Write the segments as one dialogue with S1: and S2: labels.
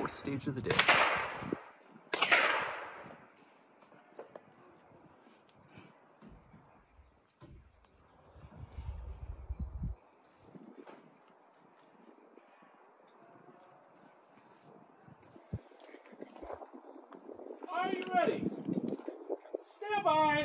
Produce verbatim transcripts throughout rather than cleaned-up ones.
S1: fourth stage of the day.
S2: Are you ready? Stand by.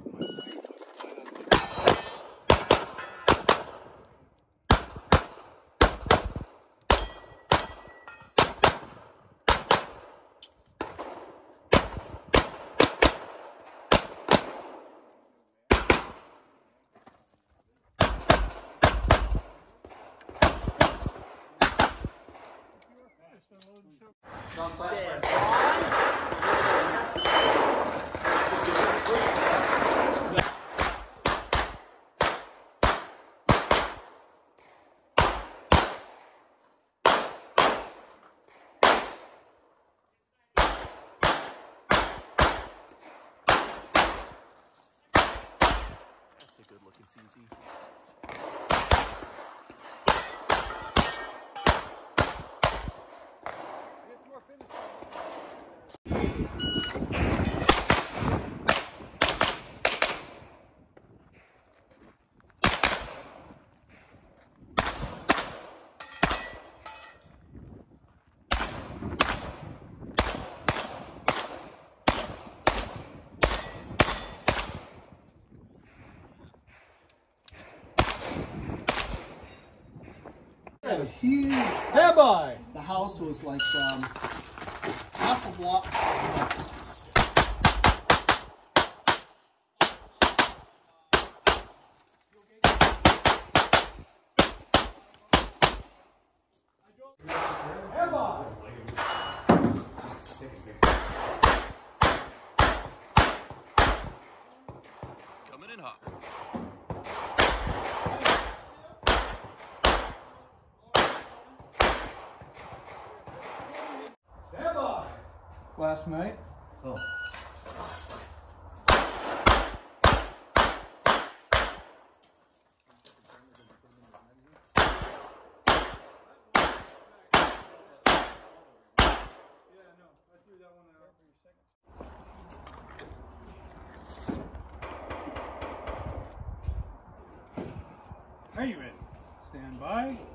S1: That's a good looking C Z.
S3: Had a huge
S2: Stand by.
S3: The house was like um, half a block.
S2: Stand by.
S1: Coming in hot.
S2: Stand by.
S4: Last night.
S3: Oh.
S4: Are you ready? Stand by.